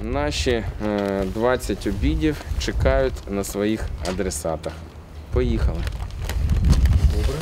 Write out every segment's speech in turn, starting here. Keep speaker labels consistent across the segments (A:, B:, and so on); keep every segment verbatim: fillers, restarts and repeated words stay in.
A: Наші двадцять обідів чекають на своїх адресатах. Поїхали. Добре.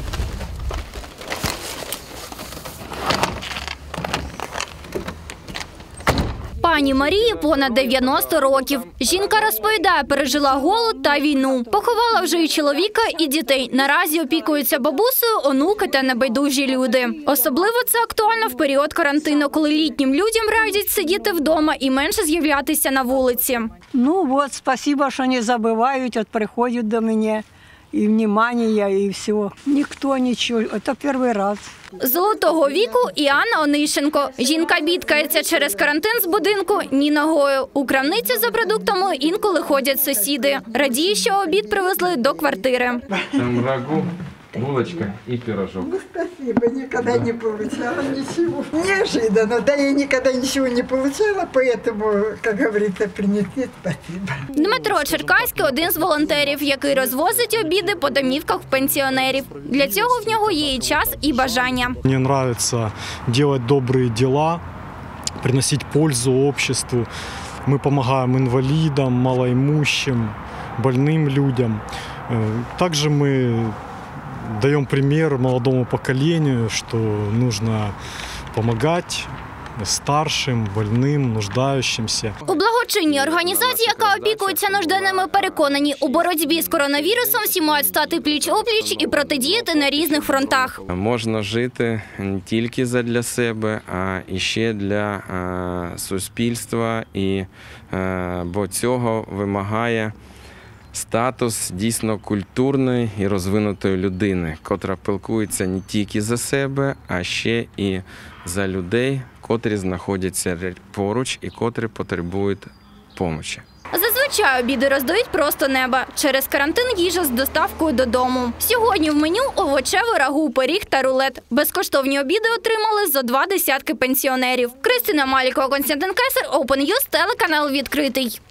B: Пані Марії понад дев'яносто років. Жінка розповідає, пережила голод та війну. Поховала вже і чоловіка, і дітей. Наразі опікуються бабусею, онуки та небайдужі люди. Особливо це актуально в період карантину, коли літнім людям радять сидіти вдома і менше з'являтися на вулиці.
C: Ну от, спасибо, що не забувають, от приходять до мене. І внимание, і все. Ніхто нічого. Це перший раз.
B: Золотого віку і Анна Онищенко. Жінка бідкається через карантин з будинку ні ногою. У крамницю за продуктами інколи ходять сусіди. Радіє, що обід привезли до квартири.
A: Там рагу, булочка і пирожок.
D: Ну, спасибо, никогда не получала ничего. Неожиданно, да я никогда ничего не получала, поэтому, как говорится, принесли спасибо.
B: Дмитро Черкаський – один з волонтерів, який розвозить обіди по домівках пенсіонерів. Для цього в нього є і час, і бажання.
E: Мені подобається робити добрі діла, приносити пользу обществу. Ми допомагаємо інвалідам, малоімущим, больним людям. Також ми даем пример молодому поколению, что нужно помогать старшим, больним, нуждающимся.
B: У благочинній організації, яка опікується нужденними, переконані, у боротьбі з коронавірусом всі мають стати пліч-опліч і протидіяти на різних фронтах.
A: Можна жити не тільки задля себе, а і ще для е, суспільства, і, е, бо цього вимагає статус дійсно культурної і розвинутої людини, котра піклується не тільки за себе, а ще і за людей, котрі знаходяться поруч і котрі потребують допомоги.
B: Зазвичай обіди роздають просто неба. Через карантин їжа з доставкою додому. Сьогодні в меню овочеве рагу, пиріг та рулет. Безкоштовні обіди отримали зо два десятки пенсіонерів. Кристина Малікова, Константин Кесар, Open News, телеканал відкритий.